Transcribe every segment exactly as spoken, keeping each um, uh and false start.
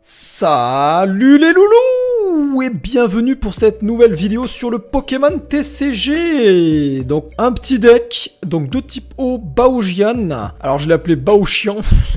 Salut les loulous et bienvenue pour cette nouvelle vidéo sur le Pokémon T C G. Donc un petit deck, donc de type eau, Baojian. Alors je l'ai appelé Baochian.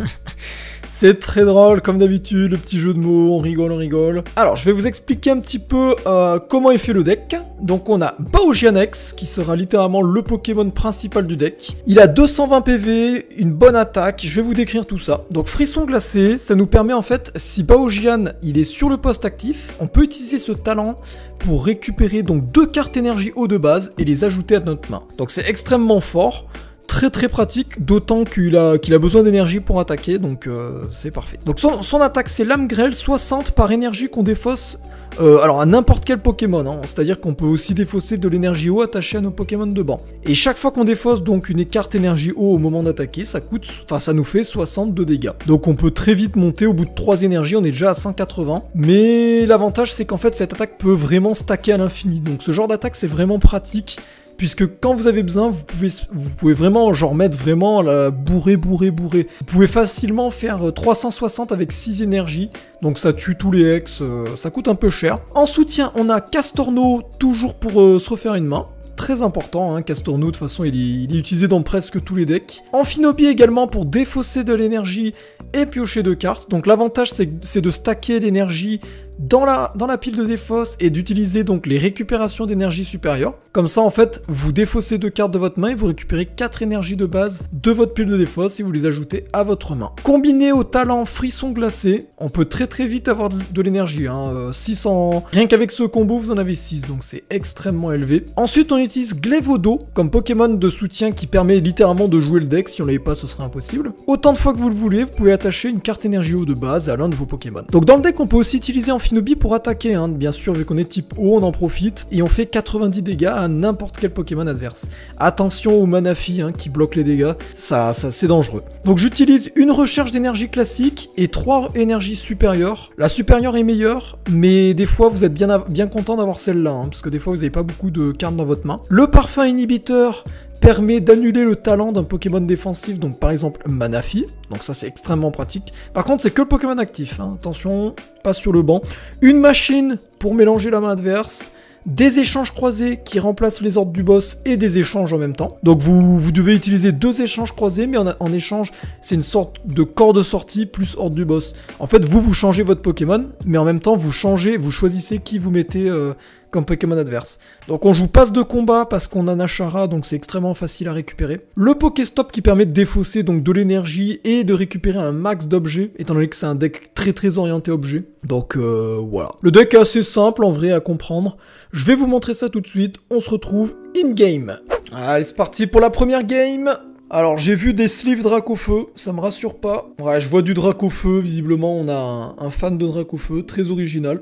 C'est très drôle comme d'habitude, le petit jeu de mots, on rigole, on rigole. Alors je vais vous expliquer un petit peu euh, comment est fait le deck. Donc on a Baojian X qui sera littéralement le Pokémon principal du deck. Il a deux cent vingt P V, une bonne attaque, je vais vous décrire tout ça. Donc frisson glacé, ça nous permet en fait, si Baojian il est sur le poste actif, on peut utiliser ce talent pour récupérer donc deux cartes énergie eau de base et les ajouter à notre main. Donc c'est extrêmement fort. Très très pratique, d'autant qu'il a, qu'il a besoin d'énergie pour attaquer, donc euh, c'est parfait. Donc son, son attaque c'est Lame Grêle, soixante par énergie qu'on défausse, euh, alors à n'importe quel Pokémon, hein, c'est-à-dire qu'on peut aussi défausser de l'énergie eau attachée à nos Pokémon de banc. Et chaque fois qu'on défausse donc une carte énergie eau au moment d'attaquer, ça coûte, enfin ça nous fait soixante de dégâts. Donc on peut très vite monter, au bout de trois énergies, on est déjà à cent quatre-vingts. Mais l'avantage c'est qu'en fait cette attaque peut vraiment stacker à l'infini, donc ce genre d'attaque c'est vraiment pratique. Puisque quand vous avez besoin, vous pouvez, vous pouvez vraiment genre mettre vraiment la bourré, bourré, bourré. Vous pouvez facilement faire trois cent soixante avec six énergies. Donc ça tue tous les ex, euh, ça coûte un peu cher. En soutien, on a Castorno, toujours pour euh, se refaire une main. Très important, hein, Castorno, de toute façon il est, il est utilisé dans presque tous les decks. Amphinobie également pour défausser de l'énergie et piocher deux cartes. Donc l'avantage c'est de stacker l'énergie dans la, dans la pile de défausse et d'utiliser donc les récupérations d'énergie supérieure. Comme ça en fait vous défaussez deux cartes de votre main et vous récupérez quatre énergies de base de votre pile de défausse et vous les ajoutez à votre main. Combiné au talent frisson glacé, on peut très très vite avoir de, de l'énergie, hein, euh, six cents, rien qu'avec ce combo vous en avez six, donc c'est extrêmement élevé. Ensuite on utilise Glévodo comme Pokémon de soutien qui permet littéralement de jouer le deck, si on l'avait pas ce serait impossible. Autant de fois que vous le voulez, vous pouvez attacher une carte énergie eau de base à l'un de vos Pokémon. Donc dans le deck on peut aussi utiliser Amphinobie pour attaquer, hein. Bien sûr vu qu'on est type eau on en profite et on fait quatre-vingt-dix dégâts à n'importe quel Pokémon adverse. Attention au Manaphy hein, qui bloque les dégâts, ça, ça c'est dangereux. Donc j'utilise une recherche d'énergie classique et trois énergies supérieures. La supérieure est meilleure, mais des fois vous êtes bien, bien content d'avoir celle-là, hein, parce que des fois vous n'avez pas beaucoup de cartes dans votre main. Le parfum inhibiteur permet d'annuler le talent d'un Pokémon défensif, donc par exemple Manaphy, donc ça c'est extrêmement pratique. Par contre c'est que le Pokémon actif, hein. Attention, pas sur le banc. Une machine pour mélanger la main adverse, des échanges croisés qui remplacent les ordres du boss et des échanges en même temps. Donc vous, vous devez utiliser deux échanges croisés, mais en, en échange c'est une sorte de corps de sortie plus ordre du boss. En fait vous vous changez votre Pokémon, mais en même temps vous changez, vous choisissez qui vous mettez euh, comme Pokémon adverse. Donc on joue passe de combat parce qu'on a Nashara, donc c'est extrêmement facile à récupérer. Le Pokéstop qui permet de défausser donc de l'énergie et de récupérer un max d'objets, étant donné que c'est un deck très très orienté objet. Donc euh, voilà. Le deck est assez simple en vrai à comprendre. Je vais vous montrer ça tout de suite, on se retrouve in-game. Allez c'est parti pour la première game. Alors j'ai vu des sleeves Dracofeu, ça me rassure pas. Ouais je vois du Dracofeu, visiblement on a un, un fan de Dracofeu, très original.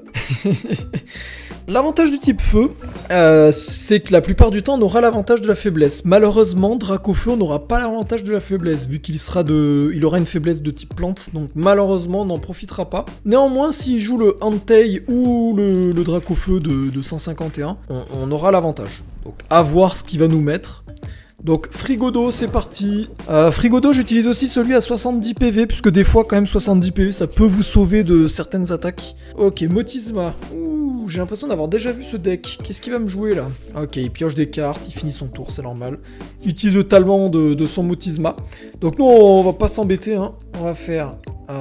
L'avantage du type feu, euh, c'est que la plupart du temps on aura l'avantage de la faiblesse. Malheureusement Dracofeu on n'aura pas l'avantage de la faiblesse, vu qu'il sera de, il aura une faiblesse de type plante, donc malheureusement on n'en profitera pas. Néanmoins s'il joue le Entei ou le, le Dracofeu de, de cent cinquante et un, on, on aura l'avantage. Donc à voir ce qu'il va nous mettre. Donc Frigodo c'est parti. euh, Frigodo j'utilise aussi celui à soixante-dix P V, puisque des fois quand même soixante-dix P V ça peut vous sauver de certaines attaques. Ok, Motisma. Ouh, j'ai l'impression d'avoir déjà vu ce deck. Qu'est-ce qu'il va me jouer là? Ok, il pioche des cartes, il finit son tour, c'est normal. Il utilise le talent de, de son Motisma. Donc nous on va pas s'embêter, hein. On va faire...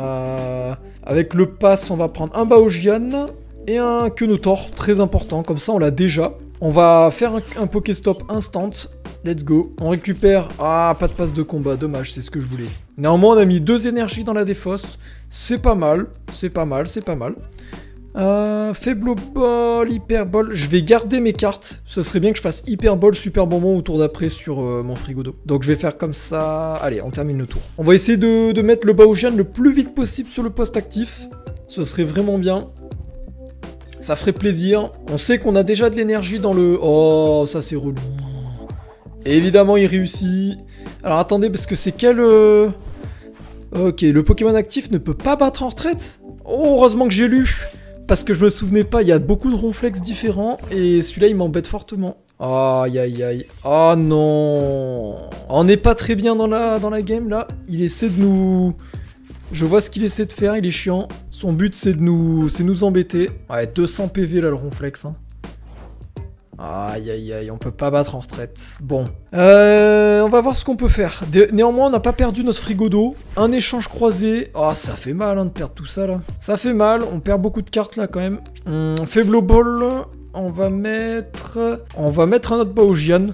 Euh, avec le pass on va prendre un Baojian et un Quenotor, très important, comme ça on l'a déjà. On va faire un, un Pokéstop instant. Let's go. On récupère... Ah, pas de passe de combat. Dommage, c'est ce que je voulais. Néanmoins, on a mis deux énergies dans la défausse. C'est pas mal. C'est pas mal, c'est pas mal. Euh, Faible ball, hyper ball. Je vais garder mes cartes. Ce serait bien que je fasse hyper ball, super bonbon au tour d'après sur euh, mon Frigodo. Donc je vais faire comme ça. Allez, on termine le tour. On va essayer de, de mettre le Baojian le plus vite possible sur le poste actif. Ce serait vraiment bien. Ça ferait plaisir. On sait qu'on a déjà de l'énergie dans le... Oh, ça c'est relou. Et évidemment, il réussit. Alors attendez, parce que c'est quel... Euh... Ok, le Pokémon actif ne peut pas battre en retraite. Oh, heureusement que j'ai lu. Parce que je me souvenais pas, il y a beaucoup de ronflex différents. Et celui-là, il m'embête fortement. Aïe, aïe, aïe. Oh non. On n'est pas très bien dans la, dans la game, là. Il essaie de nous... Je vois ce qu'il essaie de faire, il est chiant. Son but, c'est de nous, c'est nous embêter. Ouais, deux cents P V là, le ronflex. Hein. Aïe, aïe, aïe, on peut pas battre en retraite. Bon. Euh, on va voir ce qu'on peut faire. Dé néanmoins, on n'a pas perdu notre frigo d'eau. Un échange croisé. Oh, ça fait mal hein, de perdre tout ça, là. Ça fait mal, on perd beaucoup de cartes, là, quand même. Hum, faible ball. On va mettre... On va mettre un autre Baojian.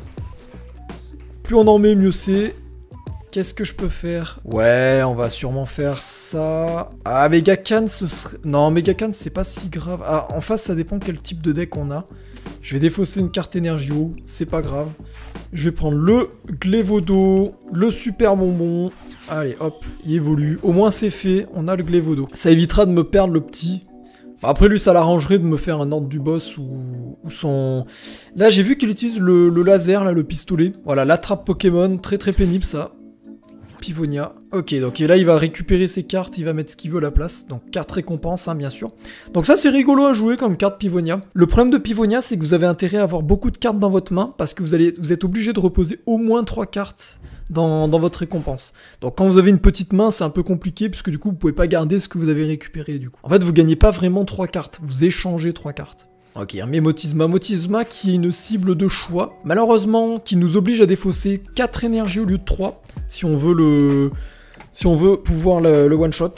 Plus on en met, mieux c'est. Qu'est-ce que je peux faire? Ouais, on va sûrement faire ça. Ah, Megacan, ce serait... Non, Megacan, c'est pas si grave. Ah, en face, ça dépend quel type de deck on a. Je vais défausser une carte énergie haut, c'est pas grave. Je vais prendre le Glévodo, le super bonbon. Allez, hop, il évolue. Au moins, c'est fait, on a le Glévodo. Ça évitera de me perdre le petit. Après, lui, ça l'arrangerait de me faire un ordre du boss ou, ou son... Là, j'ai vu qu'il utilise le, le laser, là, le pistolet. Voilà, l'attrape Pokémon, très très pénible, ça. Pivonia. Ok, donc là, il va récupérer ses cartes, il va mettre ce qu'il veut à la place. Donc, carte récompense, hein, bien sûr. Donc ça, c'est rigolo à jouer comme carte Pivonia. Le problème de Pivonia, c'est que vous avez intérêt à avoir beaucoup de cartes dans votre main, parce que vous, allez, vous êtes obligé de reposer au moins trois cartes dans, dans votre récompense. Donc quand vous avez une petite main, c'est un peu compliqué, puisque du coup, vous pouvez pas garder ce que vous avez récupéré, du coup. En fait, vous gagnez pas vraiment trois cartes, vous échangez trois cartes. Ok, un Mémotisma. Motisma qui est une cible de choix. Malheureusement, qui nous oblige à défausser quatre énergies au lieu de trois. Si on veut le... Si on veut pouvoir le, le one-shot.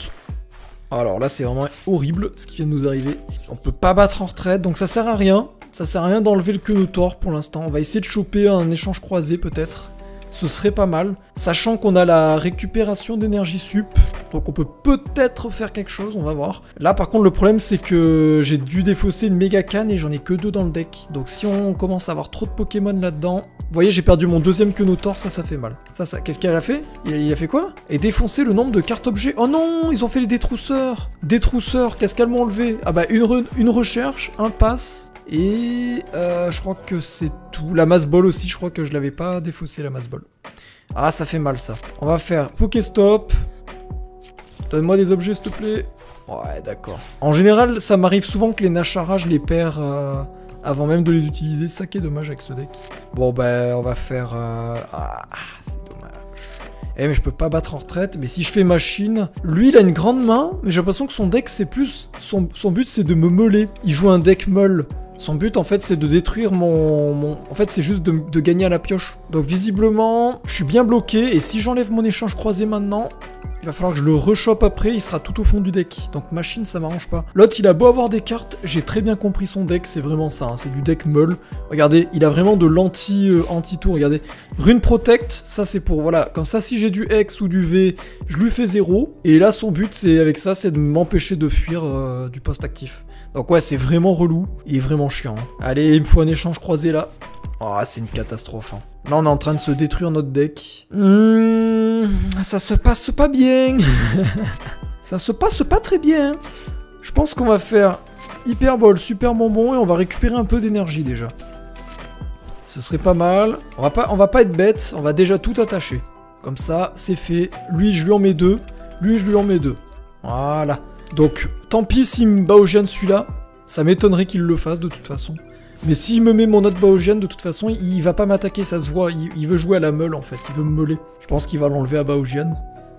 Alors là, c'est vraiment horrible ce qui vient de nous arriver. On peut pas battre en retraite, donc ça sert à rien. Ça sert à rien d'enlever le Quenotor pour l'instant. On va essayer de choper un échange croisé peut-être. Ce serait pas mal. Sachant qu'on a la récupération d'énergie sup. Donc on peut peut-être faire quelque chose, on va voir. Là par contre le problème c'est que j'ai dû défausser une Megacan et j'en ai que deux dans le deck. Donc si on commence à avoir trop de Pokémon là-dedans... Vous voyez, j'ai perdu mon deuxième Quenotor, ça, ça fait mal. Ça, ça, qu'est-ce qu'elle a fait? il a, il a fait quoi? Et défoncer le nombre de cartes objets. Oh non, ils ont fait les détrousseurs. Détrousseurs, qu'est-ce qu'elles m'ont enlevé? Ah bah une, re une recherche, un pass... Et euh, je crois que c'est tout. La masse ball aussi, je crois que je l'avais pas défaussé la masse ball. Ah, ça fait mal ça. On va faire Pokéstop. Donne-moi des objets s'il te plaît. Ouais, d'accord. En général, ça m'arrive souvent que les Nashara, je les perds euh, avant même de les utiliser. Ça qui est dommage avec ce deck. Bon, bah, on va faire... Euh... Ah, c'est dommage. Eh, mais je peux pas battre en retraite. Mais si je fais machine... Lui, il a une grande main, mais j'ai l'impression que son deck, c'est plus... Son, son but, c'est de me meuler. Il joue un deck meule. Son but, en fait, c'est de détruire mon... mon... En fait, c'est juste de, de gagner à la pioche. Donc, visiblement, je suis bien bloqué. Et si j'enlève mon échange croisé maintenant, il va falloir que je le rechoppe après. Il sera tout au fond du deck. Donc, machine, ça m'arrange pas. L'autre, il a beau avoir des cartes. J'ai très bien compris son deck. C'est vraiment ça. Hein. C'est du deck meule. Regardez, il a vraiment de l'anti, euh, anti-tout. Regardez. Rune Protect, ça, c'est pour... Voilà. Comme ça, si j'ai du X ou du V, je lui fais zéro. Et là, son but, c'est avec ça, c'est de m'empêcher de fuir euh, du poste actif. Donc ouais, c'est vraiment relou et vraiment chiant. Hein. Allez, il me faut un échange croisé là. Oh, c'est une catastrophe. Hein. Là, on est en train de se détruire notre deck. Mmh, ça se passe pas bien. Ça se passe pas très bien. Je pense qu'on va faire Hyper Ball, Super Bonbon et on va récupérer un peu d'énergie déjà. Ce serait pas mal. On va pas, on va pas être bête, on va déjà tout attacher. Comme ça, c'est fait. Lui, je lui en mets deux. Lui, je lui en mets deux. Voilà. Donc, tant pis s'il me Baojian celui-là, ça m'étonnerait qu'il le fasse de toute façon. Mais s'il me met mon autre Baojian, de toute façon, il, il va pas m'attaquer, ça se voit. Il, il veut jouer à la meule en fait, il veut me meuler. Je pense qu'il va l'enlever à Baojian.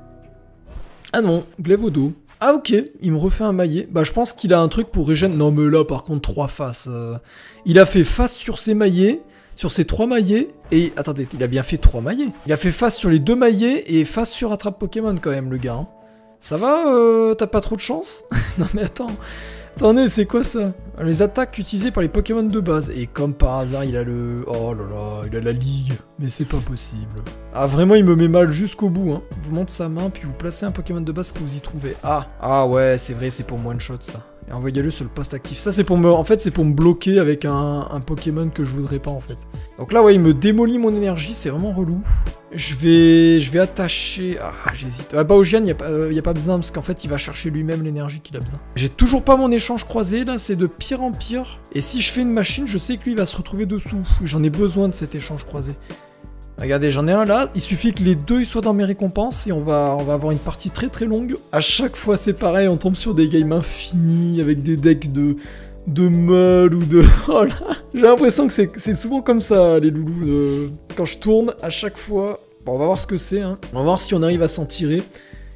Ah non, Glévodo. Ah ok, il me refait un maillet. Bah je pense qu'il a un truc pour régénérer. Non mais là par contre, trois faces. Euh... Il a fait face sur ses maillets, sur ses trois maillets. Et attendez, il a bien fait trois maillets. Il a fait face sur les deux maillets et face sur attrape Pokémon quand même le gars. Hein. Ça va euh, T'as pas trop de chance? Non mais attends. Attendez, c'est quoi ça? Les attaques utilisées par les Pokémon de base. Et comme par hasard, il a le... Oh là là, il a la ligue. Mais c'est pas possible. Ah vraiment, il me met mal jusqu'au bout. Hein. Vous montrez sa main, puis vous placez un Pokémon de base que vous y trouvez. Ah, ah ouais, c'est vrai, c'est pour one shot ça. Et envoyez-le sur le poste actif. Ça, c'est pour me... En fait, c'est pour me bloquer avec un, un Pokémon que je voudrais pas, en fait. Donc là, ouais, il me démolit mon énergie. C'est vraiment relou. Je vais... Je vais attacher... Ah, j'hésite. Ah, Baojian, il n'y a, euh, a pas besoin, parce qu'en fait, il va chercher lui-même l'énergie qu'il a besoin. J'ai toujours pas mon échange croisé, là. C'est de pire en pire. Et si je fais une machine, je sais que lui, il va se retrouver dessous. J'en ai besoin de cet échange croisé. Regardez, j'en ai un là, il suffit que les deux ils soient dans mes récompenses et on va, on va avoir une partie très très longue. À chaque fois c'est pareil, on tombe sur des games infinis avec des decks de, de meule ou de... Oh là, j'ai l'impression que c'est souvent comme ça les loulous. De... Quand je tourne, à chaque fois... Bon, on va voir ce que c'est, hein. On va voir si on arrive à s'en tirer.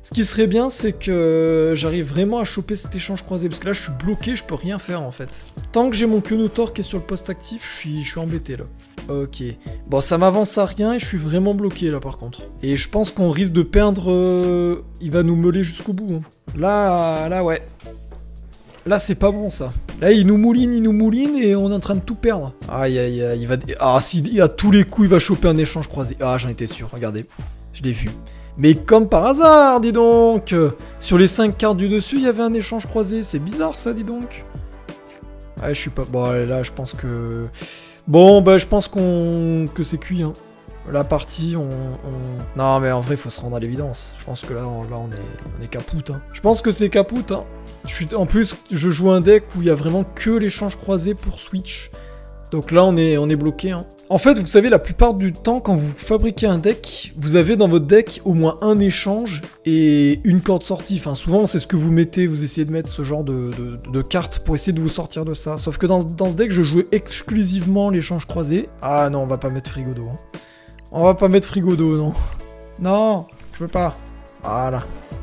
Ce qui serait bien, c'est que j'arrive vraiment à choper cet échange croisé. Parce que là, je suis bloqué, je peux rien faire en fait. Tant que j'ai mon Quenotor qui est sur le poste actif, je suis, je suis embêté là. Ok. Bon, ça m'avance à rien et je suis vraiment bloqué là par contre. Et je pense qu'on risque de perdre... Euh... Il va nous meuler jusqu'au bout. Hein. Là, là, ouais. Là, c'est pas bon ça. Là, il nous mouline, il nous mouline et on est en train de tout perdre. Aïe, aïe, aïe, il va... Ah, si, il a tous les coups, il va choper un échange croisé. Ah, j'en étais sûr, regardez. Je l'ai vu. Mais comme par hasard, dis donc. Sur les cinq cartes du dessus, il y avait un échange croisé. C'est bizarre ça, dis donc. Ouais, je suis pas... Bon, là, je pense que... Bon, bah, je pense qu'on... que c'est cuit, hein. La partie, on, on... Non, mais en vrai, il faut se rendre à l'évidence. Je pense que là, on, là, on est, on est capoute, hein. Je pense que c'est capoute, hein. Je suis... En plus, je joue un deck où il y a vraiment que l'échange croisé pour Switch. Donc là, on est, on est bloqué, hein. En fait, vous savez, la plupart du temps, quand vous fabriquez un deck, vous avez dans votre deck au moins un échange et une corde sortie. Enfin, souvent, c'est ce que vous mettez, vous essayez de mettre ce genre de, de, de cartes pour essayer de vous sortir de ça. Sauf que dans, dans ce deck, je jouais exclusivement l'échange croisé. Ah non, on va pas mettre Frigodo. Hein. On va pas mettre Frigodo, non. Non, je veux pas. Voilà.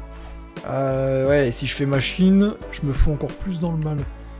Euh, ouais, et si je fais machine, je me fous encore plus dans le mal.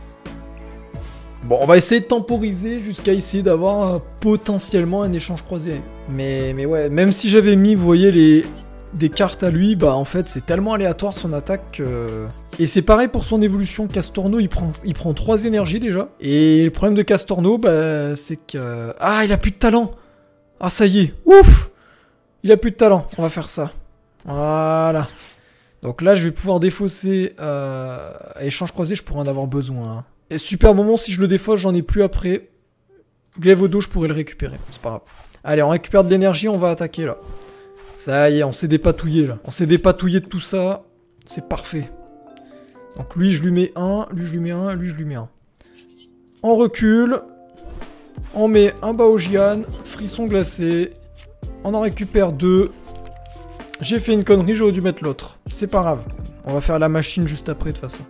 Bon, on va essayer de temporiser jusqu'à essayer d'avoir euh, potentiellement un échange croisé. Mais, mais ouais, même si j'avais mis, vous voyez, les, des cartes à lui, bah en fait, c'est tellement aléatoire son attaque que... Et c'est pareil pour son évolution. Castorno, il prend, il prend trois énergies déjà. Et le problème de Castorno, bah, c'est que... Ah, il a plus de talent. Ah, ça y est. Ouf. Il a plus de talent. On va faire ça. Voilà. Donc là, je vais pouvoir défausser... Euh, à échange croisé, je pourrais en avoir besoin, hein. Et super moment, si je le défausse, j'en ai plus après. Glaive au dos, je pourrais le récupérer. C'est pas grave. Allez, on récupère de l'énergie, on va attaquer là. Ça y est, on s'est dépatouillé là. On s'est dépatouillé de tout ça. C'est parfait. Donc lui, je lui mets un. Lui, je lui mets un. Lui, je lui mets un. On recule. On met un Baojian. Frisson glacé. On en récupère deux. J'ai fait une connerie, j'aurais dû mettre l'autre. C'est pas grave. On va faire la machine juste après de toute façon.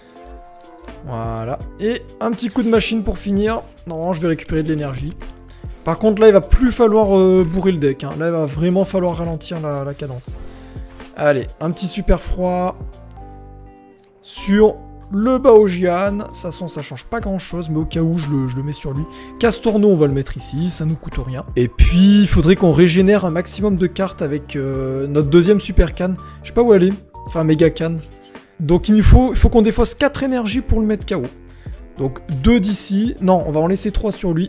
Voilà. Et un petit coup de machine pour finir. Non, je vais récupérer de l'énergie. Par contre, là, il va plus falloir euh, bourrer le deck. Hein. Là, il va vraiment falloir ralentir la, la cadence. Allez, un petit super froid. Sur le Baojian. De toute façon, ça change pas grand-chose. Mais au cas où, je le, je le mets sur lui. Castorno, on va le mettre ici. Ça nous coûte rien. Et puis, il faudrait qu'on régénère un maximum de cartes avec euh, notre deuxième super canne. Je sais pas où elle est. Enfin, méga canne. Donc il faut, il faut qu'on défausse quatre énergies pour le mettre K O. Donc deux d'ici. Non, on va en laisser trois sur lui.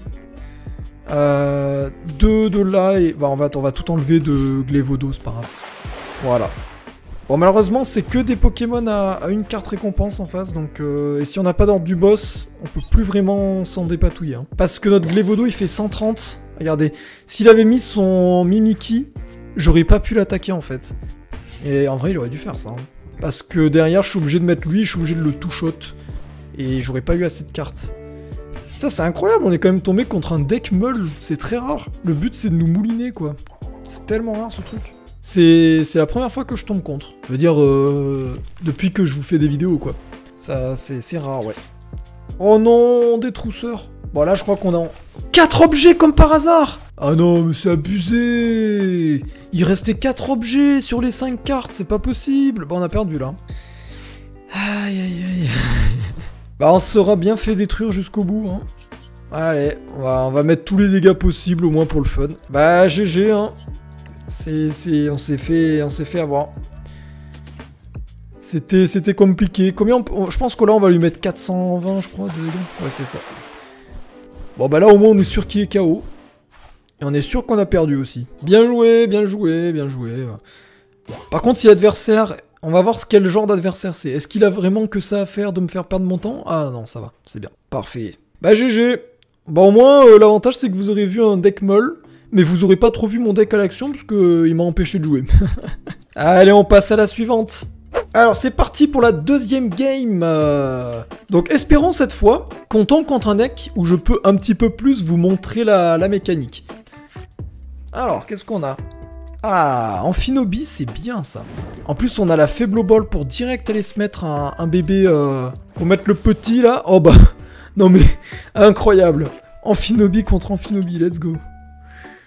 Euh, deux de là et... Bah, on, va, on va tout enlever de Glévodo, c'est pas grave. Voilà. Bon, malheureusement, c'est que des Pokémon à, à une carte récompense en face. Donc, euh, et si on n'a pas d'ordre du boss, on peut plus vraiment s'en dépatouiller. Hein. Parce que notre Glévodo, il fait cent trente. Regardez. S'il avait mis son Mimiki, j'aurais pas pu l'attaquer en fait. Et en vrai, il aurait dû faire ça. Hein. Parce que derrière, je suis obligé de mettre lui, je suis obligé de le two-shot. Et j'aurais pas eu assez de cartes. Putain, c'est incroyable, on est quand même tombé contre un deck meul. C'est très rare. Le but, c'est de nous mouliner, quoi. C'est tellement rare, ce truc. C'est la première fois que je tombe contre. Je veux dire, euh, depuis que je vous fais des vidéos, quoi. Ça, c'est rare, ouais. Oh non, des trousseurs. Bon, là, je crois qu'on a... quatre objets, comme par hasard. Ah non, mais c'est abusé. Il restait quatre objets sur les cinq cartes, c'est pas possible. Bon, on a perdu, là. Aïe, aïe, aïe. Bah, on sera bien fait détruire jusqu'au bout, hein. Allez, on va, on va mettre tous les dégâts possibles, au moins pour le fun. Bah, G G, hein. C'est... On s'est fait... On s'est fait avoir. C'était c'était compliqué. Combien on... Je pense que là, on va lui mettre quatre cent vingt, je crois, de dégâts. Ouais, c'est ça. Bon, bah là, au moins, on est sûr qu'il est K O. Et on est sûr qu'on a perdu aussi. Bien joué, bien joué, bien joué. Par contre, si l'adversaire... On va voir quel genre d'adversaire c'est. Est-ce qu'il a vraiment que ça à faire de me faire perdre mon temps? Ah non, ça va, c'est bien. Parfait. Bah G G. Bon, au moins, euh, l'avantage, c'est que vous aurez vu un deck molle. Mais vous aurez pas trop vu mon deck à l'action, parce qu'il euh, m'a empêché de jouer. Allez, on passe à la suivante. Alors, c'est parti pour la deuxième game. Euh... Donc, espérons cette fois qu'on tombe contre un deck où je peux un petit peu plus vous montrer la, la mécanique. Alors, qu'est-ce qu'on a? Ah, Amphinobi, c'est bien ça. En plus, on a la Faiblo Ball pour direct aller se mettre un, un bébé... Euh, pour mettre le petit, là. Oh bah, non mais, incroyable. Amphinobi contre Amphinobi, let's go.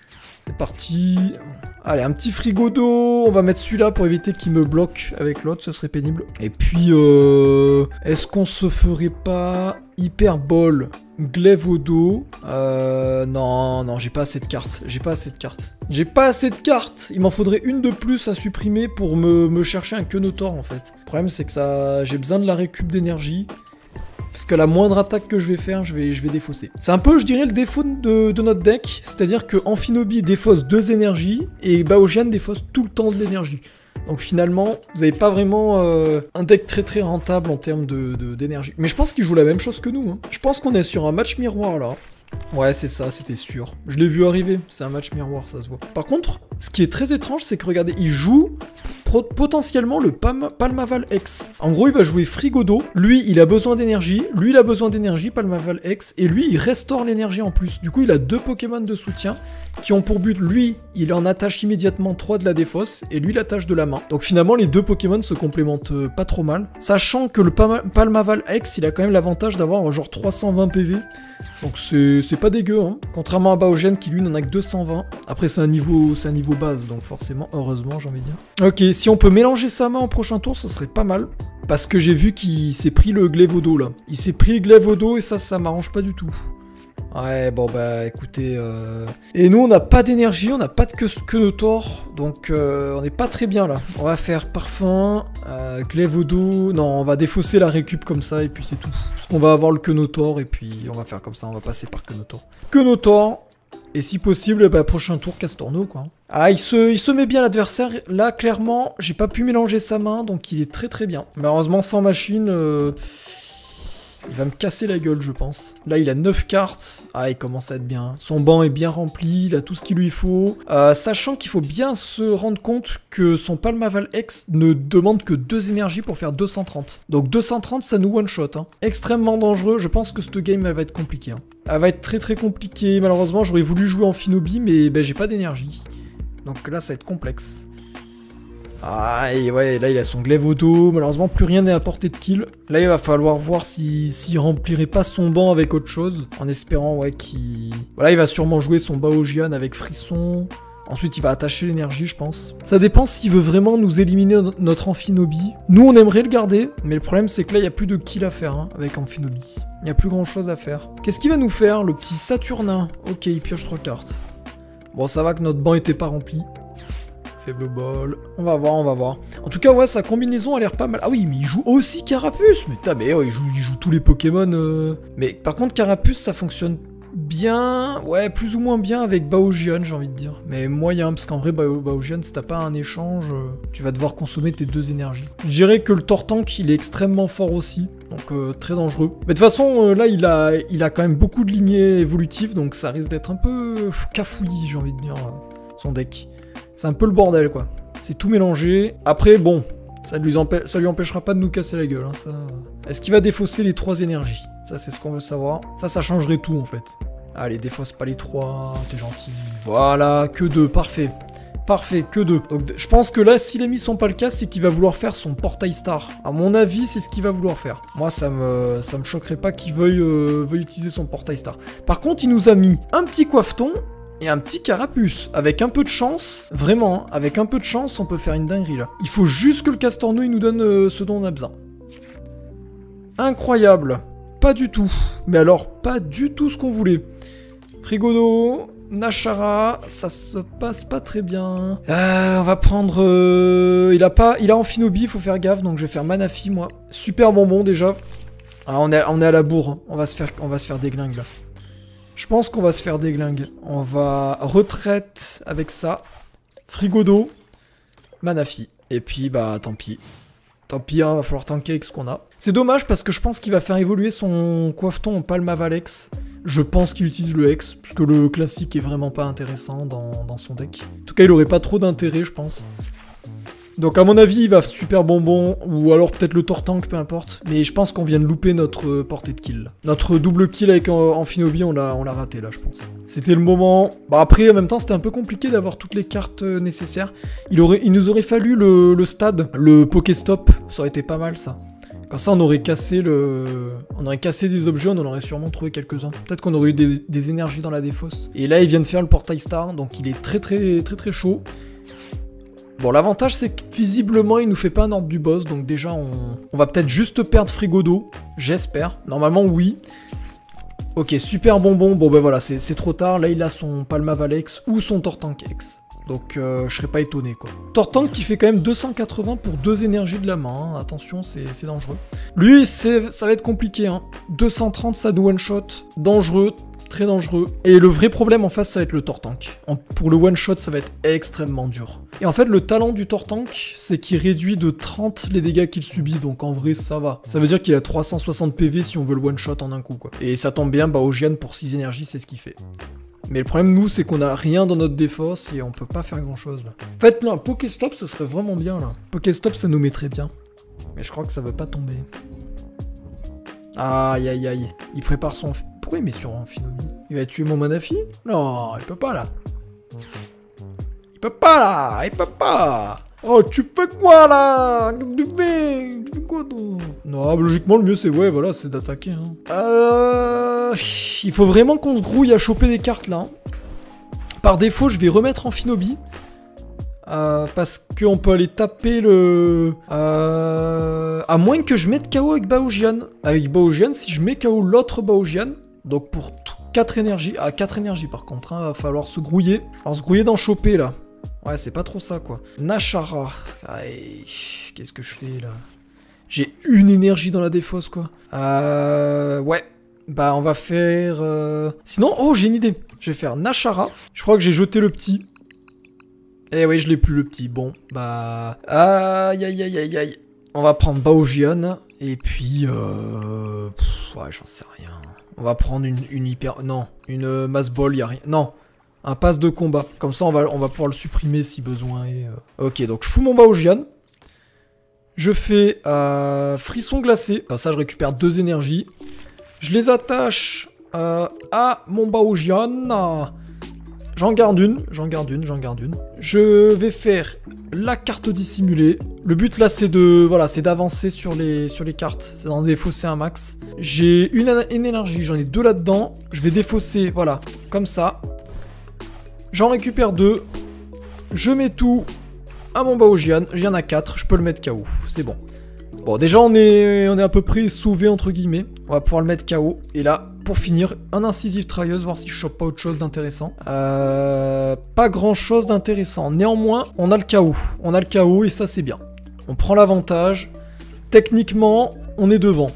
C'est parti. Allez, un petit frigo d'eau. On va mettre celui-là pour éviter qu'il me bloque avec l'autre, ce serait pénible. Et puis, euh, est-ce qu'on se ferait pas Hyperball, glaive au dos? Euh, non, non, j'ai pas assez de cartes. J'ai pas assez de cartes. J'ai pas assez de cartes. Il m'en faudrait une de plus à supprimer pour me, me chercher un Quenotor, en fait. Le problème, c'est que ça, j'ai besoin de la récup d'énergie. Parce que la moindre attaque que je vais faire, je vais, je vais défausser. C'est un peu, je dirais, le défaut de, de notre deck. C'est-à-dire que Amphinobi défausse deux énergies et Baojian défausse tout le temps de l'énergie. Donc finalement, vous n'avez pas vraiment euh, un deck très très rentable en termes de, de, d'énergie. Mais je pense qu'il joue la même chose que nous. Hein. Je pense qu'on est sur un match miroir là. Ouais, c'est ça, c'était sûr. Je l'ai vu arriver, c'est un match miroir, ça se voit. Par contre, ce qui est très étrange, c'est que regardez, il joue potentiellement le Palm Palmaval X. En gros, il va jouer Frigodo. Lui, il a besoin d'énergie. Lui, il a besoin d'énergie, Palmaval X. Et lui, il restaure l'énergie en plus. Du coup, il a deux Pokémon de soutien qui ont pour but, lui, il en attache immédiatement trois de la défausse. Et lui, l'attache de la main. Donc finalement, les deux Pokémon se complémentent euh, pas trop mal. Sachant que le Palmaval X, il a quand même l'avantage d'avoir genre trois cent vingt P V. Donc c'est pas dégueu, hein. Contrairement à Baojian qui lui n'en a que deux cent vingt. Après c'est un niveau c'est un niveau base, donc forcément, heureusement j'ai envie de dire. Ok, si on peut mélanger sa main au prochain tour, ce serait pas mal. Parce que j'ai vu qu'il s'est pris le glaive au dos là. Il s'est pris le glaive au dos et ça, ça m'arrange pas du tout. Ouais, bon bah écoutez... Euh... Et nous on n'a pas d'énergie, on n'a pas de Quenotor, donc euh, on n'est pas très bien là. On va faire parfum, euh, glaive au dos... Non, on va défausser la récup comme ça et puis c'est tout. Parce qu'on va avoir le Quenotor et puis on va faire comme ça, on va passer par Quenotor. Quenotor, et si possible, bah, prochain tour, Castorno quoi. Ah, il se, il se met bien l'adversaire. Là, clairement, j'ai pas pu mélanger sa main, donc il est très très bien. Malheureusement, sans machine... Euh... Il va me casser la gueule, je pense. Là, il a neuf cartes. Ah, il commence à être bien. Son banc est bien rempli, il a tout ce qu'il lui faut. Euh, sachant qu'il faut bien se rendre compte que son Palmaval X ne demande que deux énergies pour faire deux cent trente. Donc deux cent trente, ça nous one-shot. Hein. Extrêmement dangereux. Je pense que cette game, elle va être compliquée. Hein. Elle va être très très compliquée. Malheureusement, j'aurais voulu jouer Amphinobi, mais ben, j'ai pas d'énergie. Donc là, ça va être complexe. Ah, et ouais, là il a son glaive au dos, malheureusement plus rien n'est à portée de kill. Là il va falloir voir s'il si, si remplirait pas son banc avec autre chose, en espérant ouais qu'il... Voilà, il va sûrement jouer son Baojian avec Frisson. Ensuite il va attacher l'énergie je pense. Ça dépend s'il veut vraiment nous éliminer notre Amphinobi. Nous on aimerait le garder, mais le problème c'est que là il n'y a plus de kill à faire hein, avec Amphinobi. Il n'y a plus grand chose à faire. Qu'est-ce qu'il va nous faire le petit Saturnin? Ok, il pioche trois cartes. Bon ça va que notre banc était pas rempli. Faible ball. On va voir, on va voir. En tout cas, ouais, sa combinaison a l'air pas mal. Ah oui, mais il joue aussi Carapuce. Mais putain, mais oh, il, joue, il joue tous les Pokémon. Euh... Mais par contre, Carapuce, ça fonctionne bien. Ouais, plus ou moins bien avec Baojian, j'ai envie de dire. Mais moyen, parce qu'en vrai, Baojian, si t'as pas un échange, euh, tu vas devoir consommer tes deux énergies. Je dirais que le Tortank, il est extrêmement fort aussi. Donc euh, très dangereux. Mais de toute façon, euh, là, il a, il a quand même beaucoup de lignées évolutives. Donc ça risque d'être un peu cafouillis, j'ai envie de dire, euh, son deck. C'est un peu le bordel, quoi. C'est tout mélangé. Après, bon, ça lui, ça lui empêchera pas de nous casser la gueule. Hein, ça... Est-ce qu'il va défausser les trois énergies? Ça, c'est ce qu'on veut savoir. Ça, ça changerait tout, en fait. Allez, défausse pas les trois. T'es gentil. Voilà, que deux. Parfait. Parfait, que deux. Donc, je pense que là, si les mis sont pas le cas, c'est qu'il va vouloir faire son portail star. À mon avis, c'est ce qu'il va vouloir faire. Moi, ça me, ça me choquerait pas qu'il veuille, euh, veuille utiliser son portail star. Par contre, il nous a mis un petit coiffeton et un petit Carapuce. Avec un peu de chance, vraiment, hein, avec un peu de chance, on peut faire une dinguerie là. Il faut juste que le Castorno il nous donne euh, ce dont on a besoin. Incroyable. Pas du tout. Mais alors, pas du tout ce qu'on voulait. Frigodo, Nashara, ça se passe pas très bien. Euh, on va prendre... Euh, il a pas... Il a Amphinobi, il faut faire gaffe, donc je vais faire Manafi, moi. Super bonbon, déjà. Ah, on est, on est à la bourre, hein. on, va se faire, on va se faire déglingue, là. Je pense qu'on va se faire déglingue. On va retraite avec ça. Frigodo. Manafi. Et puis, bah, tant pis. Tant pis, hein, va falloir tanker avec ce qu'on a. C'est dommage parce que je pense qu'il va faire évoluer son coiffeton en Palmaval X. Je pense qu'il utilise le X, parce que le classique est vraiment pas intéressant dans, dans son deck. En tout cas, il aurait pas trop d'intérêt, je pense. Donc à mon avis, il va super bonbon, ou alors peut-être le Tortank, peu importe. Mais je pense qu'on vient de louper notre euh, portée de kill. Notre double kill avec euh, Amphinobi, on l'a raté là, je pense. C'était le moment. Bah après, en même temps, c'était un peu compliqué d'avoir toutes les cartes euh, nécessaires. Il, aurait, il nous aurait fallu le, le stade, le Pokéstop, ça aurait été pas mal ça. Comme ça, on aurait cassé le... On aurait cassé des objets, on en aurait sûrement trouvé quelques-uns. Peut-être qu'on aurait eu des, des énergies dans la défausse. Et là, ils viennent faire le portail star, donc il est très très très très chaud. Bon, l'avantage, c'est que visiblement, il nous fait pas un ordre du boss, donc déjà, on, on va peut-être juste perdre frigo d'eau. J'espère. Normalement, oui. Ok, super bonbon. Bon, ben voilà, c'est trop tard. Là, il a son Palmavalex ou son Tortank-X. Donc, euh, je serais pas étonné, quoi. Tortank qui fait quand même deux cent quatre-vingts pour deux énergies de la main. Hein. Attention, c'est dangereux. Lui, ça va être compliqué. Hein. deux cent trente, ça nous one-shot. Dangereux, très dangereux. Et le vrai problème en face, ça va être le Tortank. En, pour le one-shot, ça va être extrêmement dur. Et en fait, le talent du Tortank, c'est qu'il réduit de trente les dégâts qu'il subit. Donc, en vrai, ça va. Ça veut dire qu'il a trois cent soixante P V si on veut le one-shot en un coup, quoi. Et ça tombe bien, Baojian pour six énergies, c'est ce qu'il fait. Mais le problème, nous, c'est qu'on a rien dans notre défausse et on peut pas faire grand-chose, là. En fait, là, un Pokéstop, ce serait vraiment bien, là. Pokéstop, ça nous mettrait bien. Mais je crois que ça veut pas tomber. Aïe, aïe, aïe. Il prépare son... Pourquoi il met sur Amphinobi? Il va tuer mon Manafi? Non, il peut pas, là. Il peut pas, là. Il peut pas. Oh, tu fais quoi, là? Tu fais... Tu fais quoi, toi? Non, logiquement, le mieux, c'est... Ouais, voilà, c'est d'attaquer, hein. Euh... Il faut vraiment qu'on se grouille à choper des cartes, là. Par défaut, je vais remettre Amphinobi. Euh, parce qu'on peut aller taper le... Euh, à moins que je mette K O avec Baojian. Avec Baojian, si je mets K O l'autre Baojian, donc pour quatre énergies... Ah, quatre énergies, par contre, hein, va falloir se grouiller. Alors, se grouiller d'en choper, là. Ouais, c'est pas trop ça, quoi. Nashara. Qu'est-ce que je fais, là? J'ai une énergie dans la défausse, quoi. Euh... Ouais. Bah, on va faire... Euh... Sinon... Oh, j'ai une idée. Je vais faire Nashara. Je crois que j'ai jeté le petit. Eh oui, je l'ai plus, le petit. Bon, bah... Aïe, aïe, aïe, aïe, aïe. On va prendre Baojian. Et puis... Euh... Pff, ouais, j'en sais rien. On va prendre une, une hyper... Non, une euh, mass ball, y a rien. Non. Un pass de combat. Comme ça, on va, on va pouvoir le supprimer si besoin. Et, euh... Ok, donc je fous mon Baojian. Je fais euh, frisson glacé. Comme ça, je récupère deux énergies. Je les attache euh, à mon Baojian. J'en garde une, j'en garde une, j'en garde une. Je vais faire la carte dissimulée. Le but là, c'est de, voilà, c'est d'avancer sur les, sur les cartes. C'est d'en défausser un max. J'ai une, une énergie, j'en ai deux là-dedans. Je vais défausser, voilà, comme ça. J'en récupère deux. Je mets tout à mon Baojian. Il y en a quatre, je peux le mettre K O. C'est bon. Bon, déjà, on est, on est à peu près sauvé, entre guillemets. On va pouvoir le mettre K O. Et là, pour finir, un incisive trailleuse, voir si je chope pas autre chose d'intéressant. Euh, pas grand-chose d'intéressant. Néanmoins, on a le K O. On a le K O et ça, c'est bien. On prend l'avantage. Techniquement, on est devant.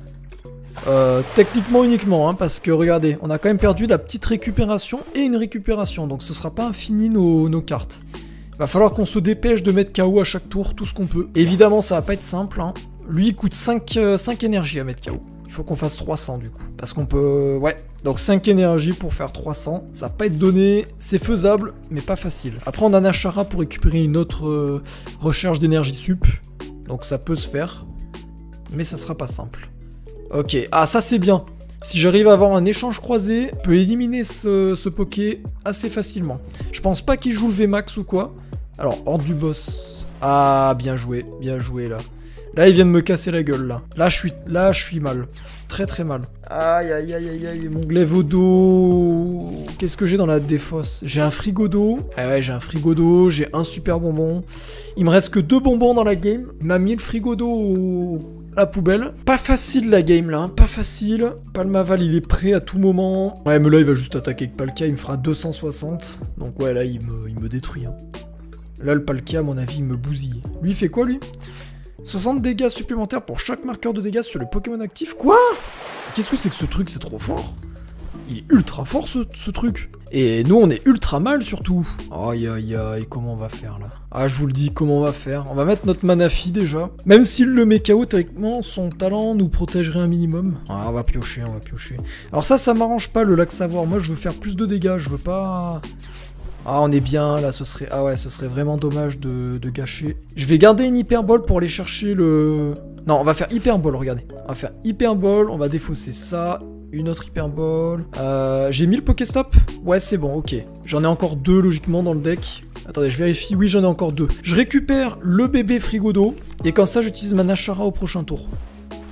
Euh, techniquement uniquement, hein, parce que regardez, on a quand même perdu la petite récupération et une récupération, donc ce sera pas infini nos, nos cartes. Il va falloir qu'on se dépêche de mettre K O à chaque tour, tout ce qu'on peut. Évidemment, ça va pas être simple, hein. Lui, il coûte cinq, euh, cinq énergies à mettre K O. Il faut qu'on fasse trois cents du coup, parce qu'on peut... Ouais, donc cinq énergies pour faire trois cents, ça va pas être donné, c'est faisable, mais pas facile. Après, on a Nashara pour récupérer une autre euh, recherche d'énergie sup, donc ça peut se faire, mais ça sera pas simple. Ok, ah ça c'est bien. Si j'arrive à avoir un échange croisé, je peux éliminer ce, ce Poké assez facilement. Je pense pas qu'il joue le V max ou quoi. Alors, hors du boss. Ah, bien joué, bien joué là. Là, il vient de me casser la gueule là. Là, je suis, là, je suis mal. Très très mal. Aïe, aïe, aïe, aïe, aïe, mon glaive au dos. Qu'est-ce que j'ai dans la défausse? J'ai un frigo d'eau. Ah ouais, j'ai un frigo d'eau, j'ai un super bonbon. Il me reste que deux bonbons dans la game. Il m'a mis le frigo d'eau au... la poubelle. Pas facile la game là, hein. Pas facile. Palmaval il est prêt à tout moment. Ouais mais là il va juste attaquer avec Palkia, il me fera deux cent soixante. Donc ouais là il me, il me détruit. Hein. Là le Palkia à mon avis il me bousille. Lui il fait quoi lui? soixante dégâts supplémentaires pour chaque marqueur de dégâts sur le Pokémon actif. Quoi? Qu'est-ce que c'est que ce truc? C'est trop fort. Il est ultra fort ce, ce truc. Et nous on est ultra mal surtout. Aïe aïe aïe, comment on va faire là? Ah je vous le dis, comment on va faire? On va mettre notre Manafi déjà. Même s'il le met K O, théoriquement, son talent nous protégerait un minimum. Ah on va piocher, on va piocher. Alors ça, ça m'arrange pas le lac savoir. Moi je veux faire plus de dégâts, je veux pas... Ah on est bien là, ce serait... Ah ouais, ce serait vraiment dommage de, de gâcher. Je vais garder une hyperbole pour aller chercher le... Non, on va faire hyperbole, regardez. On va faire hyperbole, on va défausser ça... Une autre hyperbole. Euh, j'ai mis le Pokéstop? Ouais, c'est bon, ok. J'en ai encore deux, logiquement, dans le deck. Attendez, je vérifie. Oui, j'en ai encore deux. Je récupère le bébé frigo d'eau. Et comme ça, j'utilise ma Nashara au prochain tour.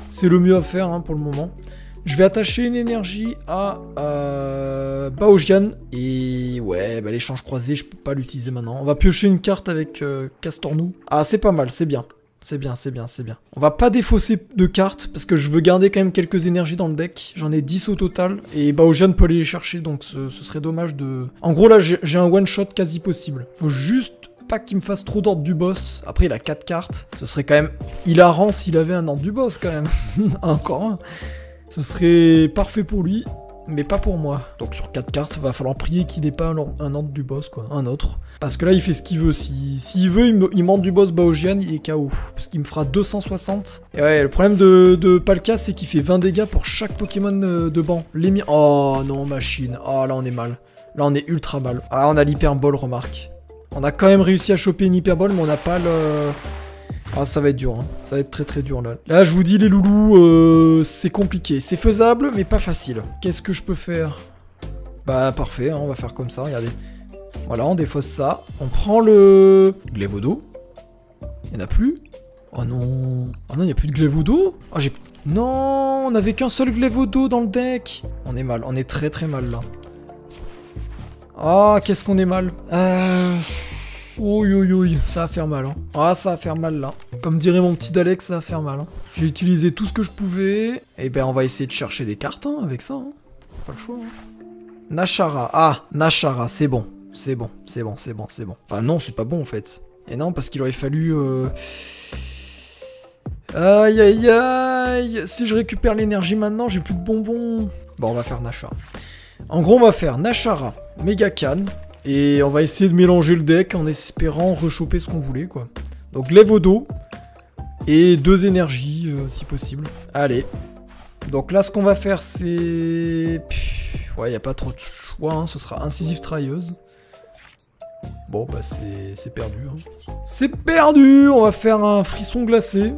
C'est le mieux à faire hein, pour le moment. Je vais attacher une énergie à euh, Baojian. Et ouais, bah, l'échange croisé, je peux pas l'utiliser maintenant. On va piocher une carte avec euh, Castornou. Ah, c'est pas mal, c'est bien. C'est bien, c'est bien, c'est bien. On va pas défausser de cartes, parce que je veux garder quand même quelques énergies dans le deck. J'en ai dix au total, et Baojian peut aller les chercher, donc ce, ce serait dommage de... En gros, là, j'ai un one-shot quasi possible. Faut juste pas qu'il me fasse trop d'ordre du boss. Après, il a quatre cartes. Ce serait quand même hilarant s'il avait un ordre du boss, quand même. Encore un. Ce serait parfait pour lui, mais pas pour moi. Donc sur quatre cartes, il va falloir prier qu'il n'ait pas un, un ordre du boss, quoi. Un autre. Parce que là, il fait ce qu'il veut. S'il si, veut, il, me, il monte du boss Baojian, il est K O. Parce qu'il me fera deux cent soixante. Et ouais, le problème de, de Palkia, c'est qu'il fait vingt dégâts pour chaque Pokémon de, de banc. Les mi... Oh non, machine. Oh, là, on est mal. Là, on est ultra mal. Ah, on a l'hyperball, remarque. On a quand même réussi à choper une hyperball, mais on n'a pas le... Ah, ça va être dur, hein. Ça va être très très dur là. Là, je vous dis les loulous, euh, c'est compliqué. C'est faisable, mais pas facile. Qu'est-ce que je peux faire? Bah, parfait, hein, on va faire comme ça, regardez. Voilà, on défausse ça. On prend le... Glévodo. Il n'y en a plus? Oh non. Oh non, il n'y a plus de Glévodo? Oh, j'ai... Non, on n'avait qu'un seul Glévodo dans le deck. On est mal, on est très très mal là. Ah, oh, qu'est-ce qu'on est mal. Euh... Ouïe ouïe ouïe, ça va faire mal hein. Ah ça va faire mal là. Comme dirait mon petit Alex, ça va faire mal hein. J'ai utilisé tout ce que je pouvais. Et ben on va essayer de chercher des cartes hein, avec ça hein. Pas le choix hein. Nashara, ah Nashara, c'est bon. C'est bon, c'est bon, c'est bon, c'est bon. Enfin non, c'est pas bon en fait. Et non, parce qu'il aurait fallu... Euh... Aïe aïe aïe. Si je récupère l'énergie maintenant, j'ai plus de bonbons. Bon, on va faire Nashara. En gros, on va faire Nashara, Megacan. Et on va essayer de mélanger le deck en espérant rechoper ce qu'on voulait, quoi. Donc, Glévodo. Et deux énergies, euh, si possible. Allez. Donc là, ce qu'on va faire, c'est... Ouais, il n'y a pas trop de choix, hein. Ce sera Incisive Trailleuse. Bon, bah, c'est perdu. Hein. C'est perdu. On va faire un frisson glacé.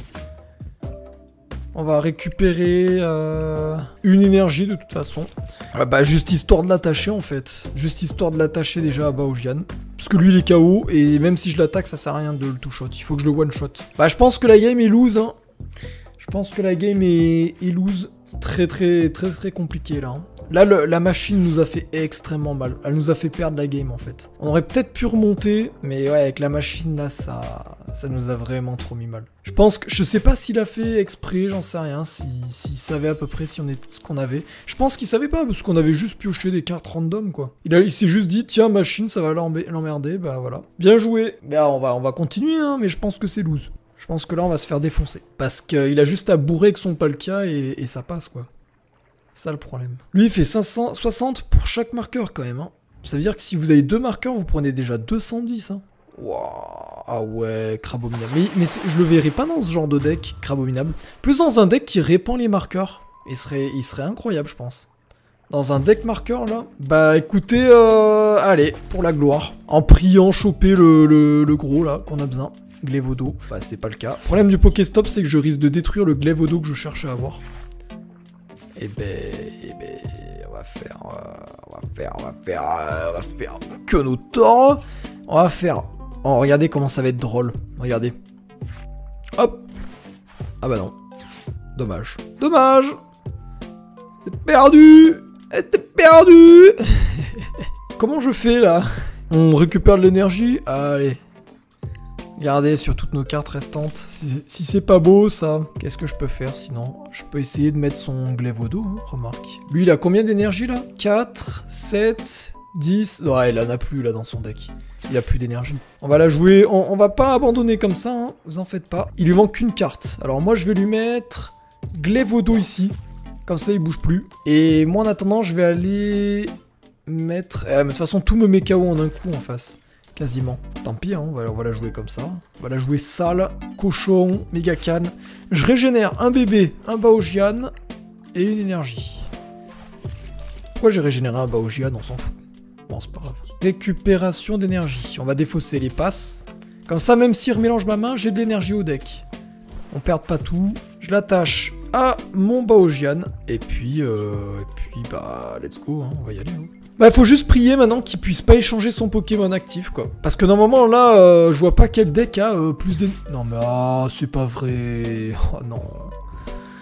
On va récupérer euh, une énergie de toute façon. Ah bah juste histoire de l'attacher en fait. Juste histoire de l'attacher déjà à Baojian. Parce que lui il est K O et même si je l'attaque ça sert à rien de le two-shot. Il faut que je le one-shot. Bah je pense que la game est lose. Hein. Je pense que la game est, est lose. C'est très très très très compliqué là. Hein. Là le, la machine nous a fait extrêmement mal. Elle nous a fait perdre la game en fait. On aurait peut-être pu remonter. Mais ouais avec la machine là ça, ça nous a vraiment trop mis mal. Je pense que, je sais pas s'il a fait exprès, j'en sais rien, s'il si, si savait à peu près si on est ce qu'on avait. Je pense qu'il savait pas, parce qu'on avait juste pioché des cartes random, quoi. Il, il s'est juste dit, tiens, machine, ça va l'emmerder, bah voilà. Bien joué. Bah, on va, on va continuer, hein, mais je pense que c'est loose. Je pense que là, on va se faire défoncer. Parce qu'il a juste à bourrer avec son Palkia et, et ça passe, quoi. C'est ça le problème. Lui, il fait cinq cent soixante pour chaque marqueur, quand même, hein. Ça veut dire que si vous avez deux marqueurs, vous prenez déjà deux cent dix, hein. Wow. Ah ouais, Crabominable. Mais, mais je le verrais pas dans ce genre de deck, Crabominable. Plus dans un deck qui répand les marqueurs. Il serait, il serait incroyable, je pense. Dans un deck marqueur, là. Bah écoutez, euh, allez, pour la gloire. En priant choper le, le, le gros, là, qu'on a besoin. Glévodo. Bah c'est pas le cas. Le problème du Pokéstop, c'est que je risque de détruire le Glévodo que je cherche à avoir. Et ben... Et ben... On va faire... Euh, on va faire... On va faire... Euh, on va faire... Que nos torts. On va faire... Oh, regardez comment ça va être drôle. Regardez. Hop. Ah bah non. Dommage. Dommage. C'est perdu. C'est perdu. Comment je fais là? On récupère de l'énergie. Allez. Regardez sur toutes nos cartes restantes. Si, si c'est pas beau ça, qu'est-ce que je peux faire sinon? Je peux essayer de mettre son Glévodo, hein, remarque. Lui il a combien d'énergie là? quatre, sept, dix. Ouais, il en a plus là dans son deck. Il a plus d'énergie. On va la jouer, on, on va pas abandonner comme ça, hein, vous en faites pas. Il lui manque qu'une carte. Alors moi je vais lui mettre Glévodo ici. Comme ça il bouge plus. Et moi en attendant je vais aller mettre... Eh, mais de toute façon tout me met K O en un coup en face. Quasiment. Tant pis, hein, on, va, on va la jouer comme ça. On va la jouer sale, cochon, Megacan. Je régénère un bébé, un Baojian et une énergie. Pourquoi j'ai régénéré un Baojian? On s'en fout. Bon, c'est pas grave. Récupération d'énergie. On va défausser les passes. Comme ça, même s'il remélange ma main, j'ai de l'énergie au deck. On perd pas tout. Je l'attache à mon Baojian. Et puis, euh, et puis, bah, let's go, hein, on va y aller. Hein. Bah, faut juste prier maintenant qu'il puisse pas échanger son Pokémon actif, quoi. Parce que normalement, là, euh, je vois pas quel deck a euh, plus d'énergie. Non, mais ah, c'est pas vrai. Oh non.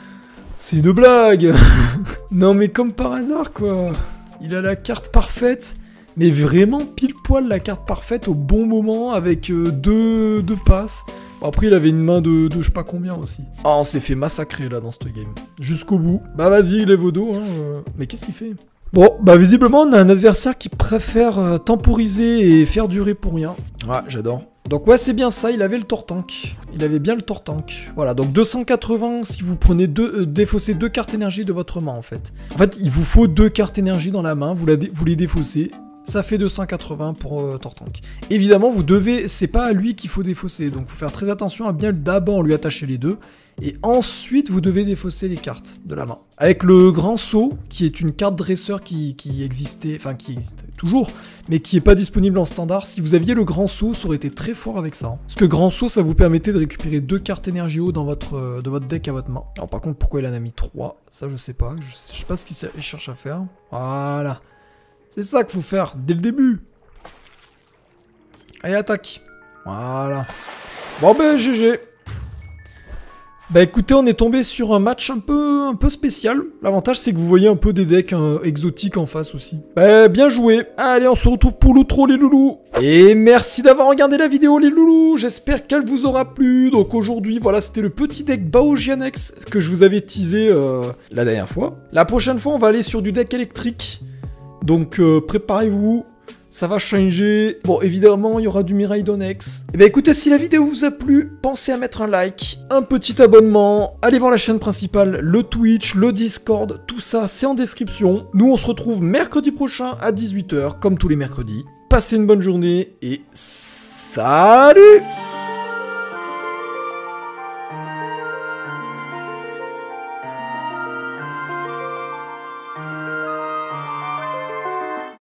C'est une blague. Non mais comme par hasard quoi. Il a la carte parfaite. Mais vraiment pile poil la carte parfaite au bon moment avec euh, deux, deux passes. Bon, après il avait une main de, de je sais pas combien aussi. Ah on s'est fait massacrer là dans ce game. Jusqu'au bout. Bah vas-y lève au dos hein. Euh... Mais qu'est-ce qu'il fait? Bon bah visiblement on a un adversaire qui préfère euh, temporiser et faire durer pour rien. Ouais j'adore. Donc ouais c'est bien ça, il avait le Tortank. Il avait bien le Tortank. Voilà, donc deux cent quatre-vingts si vous prenez deux, euh, défaussez deux cartes énergie de votre main en fait. En fait il vous faut deux cartes énergie dans la main, vous, la vous les défaussez. Ça fait deux cent quatre-vingts pour euh, Tortank. Évidemment, vous devez, c'est pas à lui qu'il faut défausser, donc faut faire très attention à bien d'abord lui attacher les deux, et ensuite vous devez défausser les cartes de la main. Avec le grand saut, qui est une carte dresseur qui, qui existait, enfin qui existe toujours, mais qui est pas disponible en standard. Si vous aviez le grand saut, ça aurait été très fort avec ça. Hein. Parce que grand saut, ça vous permettait de récupérer deux cartes énergie haut dans votre, euh, de votre deck à votre main. Alors par contre, pourquoi il en a mis trois? Ça je sais pas, je, je sais pas ce qu'il cherche à faire. Voilà. C'est ça qu'il faut faire, dès le début. Allez, attaque. Voilà. Bon ben, G G. Bah écoutez, on est tombé sur un match un peu, un peu spécial. L'avantage, c'est que vous voyez un peu des decks hein, exotiques en face aussi. Bah, bien joué. Allez, on se retrouve pour l'outro, les loulous. Et merci d'avoir regardé la vidéo, les loulous. J'espère qu'elle vous aura plu. Donc aujourd'hui, voilà, c'était le petit deck Baojianex que je vous avais teasé euh, la dernière fois. La prochaine fois, on va aller sur du deck électrique. Donc euh, préparez-vous, ça va changer. Bon, évidemment, il y aura du Miraidon X. Et bien écoutez, si la vidéo vous a plu, pensez à mettre un like, un petit abonnement, allez voir la chaîne principale, le Twitch, le Discord, tout ça, c'est en description. Nous, on se retrouve mercredi prochain à dix-huit heures, comme tous les mercredis. Passez une bonne journée et salut!